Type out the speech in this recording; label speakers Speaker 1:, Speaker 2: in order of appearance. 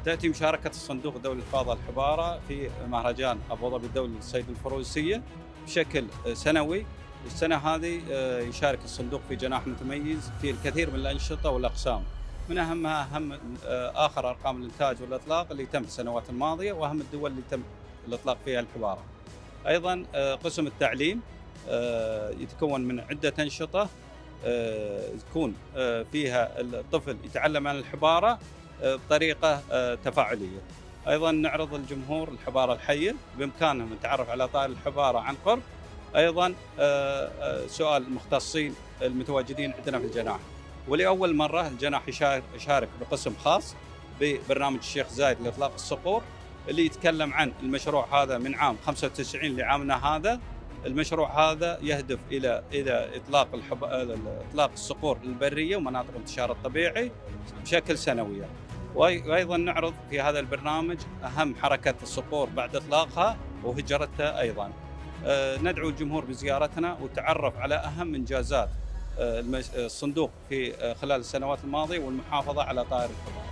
Speaker 1: تأتي مشاركة الصندوق الدولي للحفاظ على الحبارة في مهرجان أبو ظبي الدولي للصيد الفروسية بشكل سنوي. السنة هذه يشارك الصندوق في جناح متميز في الكثير من الأنشطة والأقسام، من أهمها آخر أرقام الإنتاج والإطلاق اللي تم في السنوات الماضية، وأهم الدول اللي تم الإطلاق فيها الحبارة. أيضا قسم التعليم يتكون من عدة أنشطة يكون فيها الطفل يتعلم عن الحبارة بطريقة تفاعلية. أيضا نعرض الجمهور الحبارة الحية، بإمكانهم التعرف على طائر الحبارة عن قرب. أيضا سؤال المختصين المتواجدين عندنا في الجناح، ولأول مرة الجناح يشارك بقسم خاص ببرنامج الشيخ زايد لإطلاق الصقور، اللي يتكلم عن المشروع هذا من عام 95 لعامنا هذا. المشروع هذا يهدف إلى إطلاق الصقور البرية ومناطق الانتشار الطبيعي بشكل سنوي. وأيضا نعرض في هذا البرنامج أهم حركة الصقور بعد إطلاقها وهجرتها. أيضا ندعو الجمهور بزيارتنا والتعرف على أهم إنجازات الصندوق في خلال السنوات الماضية والمحافظة على طائر الحبارة.